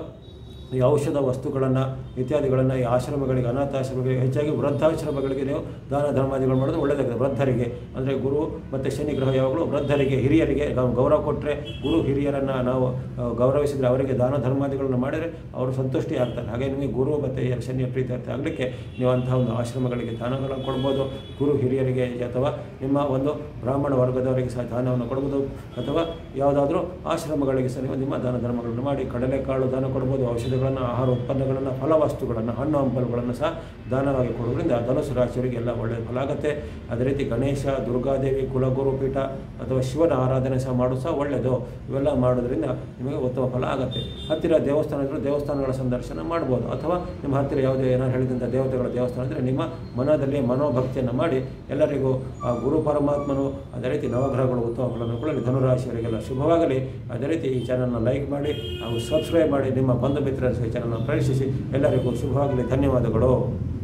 [SPEAKER 1] ಈ ಔಷಧ ವಸ್ತುಗಳನ್ನು ಇತ್ಯಾದಿಗಳನ್ನು ಈ ಆಶ್ರಮಗಳಿಗೆ, ಅನಾಥಾಶ್ರಮಗಳಿಗೆ, ಹೆಚ್ಚಾಗಿ ವೃದ್ಧಾಶ್ರಮಗಳಿಗೆ ನೀವು ದಾನ ಧರ್ಮಾದಿಗಳು ಮಾಡೋದು ಒಳ್ಳೆಯದಾಗಿದೆ. ವೃದ್ಧರಿಗೆ ಅಂದರೆ ಗುರು ಮತ್ತು ಶನಿ ಗ್ರಹ ಯಾವಾಗಲೂ ವೃದ್ಧರಿಗೆ, ಹಿರಿಯರಿಗೆ ನಾವು ಗೌರವ ಕೊಟ್ಟರೆ, ಗುರು ಹಿರಿಯರನ್ನು ನಾವು ಗೌರವಿಸಿದರೆ, ಅವರಿಗೆ ದಾನ ಧರ್ಮಾದಿಗಳನ್ನು ಮಾಡಿದರೆ ಅವರು ಸಂತುಷ್ಟಿ ಆಗ್ತಾರೆ. ಹಾಗೆ ನಿಮಗೆ ಗುರು ಮತ್ತು ಶನಿಯ ಪ್ರೀತ್ಯರ್ಥ ಆಗಲಿಕ್ಕೆ ನೀವು ಅಂತಹ ಒಂದು ಆಶ್ರಮಗಳಿಗೆ ದಾನಗಳನ್ನು ಕೊಡ್ಬೋದು. ಗುರು ಹಿರಿಯರಿಗೆ ಅಥವಾ ನಿಮ್ಮ ಒಂದು ಬ್ರಾಹ್ಮಣ ವರ್ಗದವರಿಗೆ ಸಹ ದಾನವನ್ನು ಕೊಡ್ಬೋದು, ಅಥವಾ ಯಾವುದಾದ್ರೂ ಆಶ್ರಮಗಳಿಗೆ ಸಹ ನೀವು ನಿಮ್ಮ ದಾನ ಧರ್ಮಗಳನ್ನು ಮಾಡಿ ಕಡಲೆಕಾಳು ದಾನ ಕೊಡ್ಬೋದು. ಔಷಧ ಆಹಾರ ಉತ್ಪನ್ನಗಳನ್ನು, ಫಲವಸ್ತುಗಳನ್ನು, ಹಣ್ಣು ಹಂಪಲುಗಳನ್ನು ಸಹ ದಾನವಾಗಿ ಕೊಡುವುದರಿಂದ ಧನುಸು ರಾಶಿಯವರಿಗೆಲ್ಲ ಒಳ್ಳೆಯ ಫಲ ಆಗುತ್ತೆ. ಅದೇ ರೀತಿ ಗಣೇಶ, ದುರ್ಗಾದೇವಿ, ಕುಲಗುರು ಪೀಠ ಅಥವಾ ಶಿವನ ಆರಾಧನೆ ಸಹ ಮಾಡೋದು ಸಹ ಒಳ್ಳೆಯದು. ಇವೆಲ್ಲ ಮಾಡೋದ್ರಿಂದ ನಿಮಗೆ ಉತ್ತಮ ಫಲ ಆಗುತ್ತೆ. ಹತ್ತಿರ ದೇವಸ್ಥಾನ ಇದ್ದರೂ ದೇವಸ್ಥಾನಗಳ ಸಂದರ್ಶನ ಮಾಡ್ಬೋದು, ಅಥವಾ ನಿಮ್ಮ ಹತ್ತಿರ ಯಾವುದೇ ಏನಾರು ಹೇಳಿದಂಥ ದೇವತೆಗಳ ದೇವಸ್ಥಾನ ಇದ್ದರೆ ನಿಮ್ಮ ಮನದಲ್ಲಿ ಮನೋಭಕ್ತಿಯನ್ನು ಮಾಡಿ ಎಲ್ಲರಿಗೂ ಆ ಗುರು ಪರಮಾತ್ಮನು, ಅದೇ ರೀತಿ ನವಗ್ರಹಗಳು ಉತ್ತಮ ಫಲವನ್ನು ಕೊಡಲಿ. ಧನುರಾಶಿಯವರಿಗೆಲ್ಲ ಶುಭವಾಗಲಿ. ಅದೇ ರೀತಿ ಈ ಚಾನಲ್ನ ಲೈಕ್ ಮಾಡಿ ಹಾಗೂ ಸಬ್ಸ್ಕ್ರೈಬ್ ಮಾಡಿ, ನಿಮ್ಮ ಬಂಧು ಮಿತ್ರರ ಚಾನಲ್ನ ಪ್ರವೇಶಿಸಿ. ಎಲ್ಲರಿಗೂ ಶುಭವಾಗಲಿ. ಧನ್ಯವಾದಗಳು.